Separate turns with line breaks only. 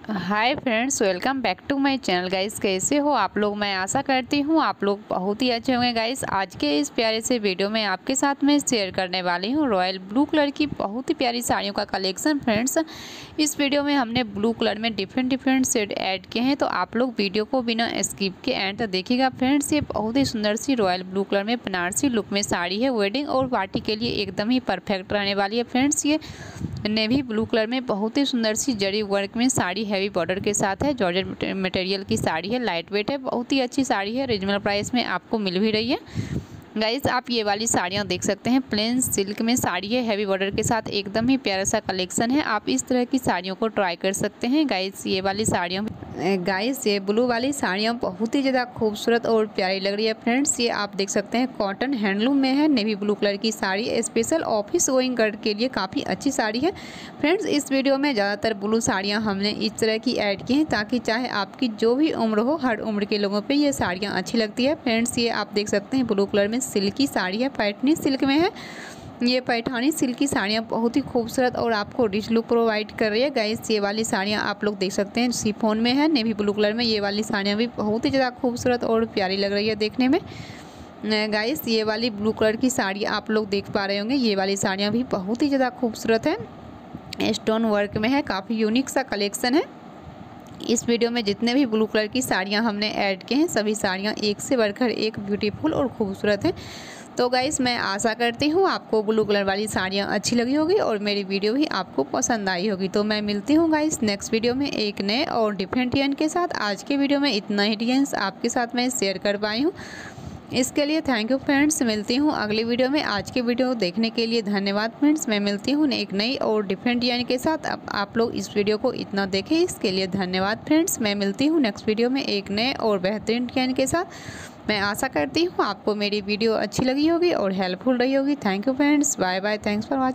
Hi friends, welcome back to my channel. Guys कैसे हो आप लोग? मैं आशा करती हूँ आप लोग बहुत ही अच्छे होंगे। गाइस आज के इस प्यारे से वीडियो में आपके साथ में शेयर करने वाली हूँ रॉयल ब्लू कलर की बहुत ही प्यारी साड़ियों का कलेक्शन। फ्रेंड्स इस वीडियो में हमने ब्लू कलर में डिफरेंट शेड ऐड किए हैं, तो आप लोग वीडियो को बिना स्किप के एंड तक देखिएगा। फ्रेंड्स ये बहुत ही सुंदर सी रॉयल ब्लू कलर में बनारसी लुक में साड़ी है, वेडिंग और पार्टी के लिए एकदम ही परफेक्ट रहने वाली है। फ्रेंड्स ये नेवी ब्लू कलर में बहुत ही सुंदर सी जरी वर्क में साड़ी हैवी बॉर्डर के साथ है। जॉर्जेट मटेरियल की साड़ी है, लाइट वेट है, बहुत ही अच्छी साड़ी है। रीजनेबल प्राइस में आपको मिल भी रही है। गाइस आप ये वाली साड़ियाँ देख सकते हैं, प्लेन सिल्क में साड़ी है, हैवी बॉर्डर के साथ एकदम ही प्यारा सा कलेक्शन है। आप इस तरह की साड़ियों को ट्राई कर सकते हैं। गाइस ये वाली साड़ियाँ ये ब्लू वाली साड़ियाँ बहुत ही ज़्यादा खूबसूरत और प्यारी लग रही है। फ्रेंड्स ये आप देख सकते हैं कॉटन हैंडलूम में है, नेवी ब्लू कलर की साड़ी स्पेशल ऑफिस गोइंग के लिए काफ़ी अच्छी साड़ी है। फ्रेंड्स इस वीडियो में ज़्यादातर ब्लू साड़ियाँ हमने इस तरह की ऐड की हैं ताकि चाहे आपकी जो भी उम्र हो, हर उम्र के लोगों पे ये साड़ियाँ अच्छी लगती है। फ्रेंड्स ये आप देख सकते हैं ब्लू कलर में सिल्की साड़ी है, पैठनी सिल्क में है। ये पैठानी सिल्क की साड़ियाँ बहुत ही खूबसूरत और आपको रिच लुक प्रोवाइड कर रही है। गाइस ये वाली साड़ियाँ आप लोग देख सकते हैं शिफॉन में है, नेवी ब्लू कलर में। ये वाली साड़ियाँ भी बहुत ही ज़्यादा खूबसूरत और प्यारी लग रही है देखने में। गाइस ये वाली ब्लू कलर की साड़ी आप लोग देख पा रहे होंगे, ये वाली साड़ियाँ भी बहुत ही ज़्यादा खूबसूरत है, स्टोन वर्क में है, काफ़ी यूनिक सा कलेक्शन है। इस वीडियो में जितने भी ब्लू कलर की साड़ियाँ हमने ऐड की हैं सभी साड़ियाँ एक से बढ़कर एक ब्यूटीफुल और खूबसूरत हैं। तो गाइस मैं आशा करती हूँ आपको ब्लू कलर वाली साड़ियाँ अच्छी लगी होगी और मेरी वीडियो भी आपको पसंद आई होगी। तो मैं मिलती हूँ गाइस नेक्स्ट वीडियो में एक नए और डिफरेंट डिज़ाइन के साथ। आज के वीडियो में इतना ही डिज़ाइन आपके साथ मैं शेयर कर पाई हूँ, इसके लिए थैंक यू फ्रेंड्स। मिलती हूँ अगली वीडियो में। आज के वीडियो देखने के लिए धन्यवाद फ्रेंड्स। मैं मिलती हूँ एक नई और डिफरेंट डिज़ाइन के साथ। अब आप लोग इस वीडियो को इतना देखें, इसके लिए धन्यवाद फ्रेंड्स। मैं मिलती हूँ नेक्स्ट वीडियो में एक नए और बेहतरीन डिज़ाइन के साथ। मैं आशा करती हूँ आपको मेरी वीडियो अच्छी लगी होगी और हेल्पफुल रही होगी। Thank you friends, bye bye, thanks for watching.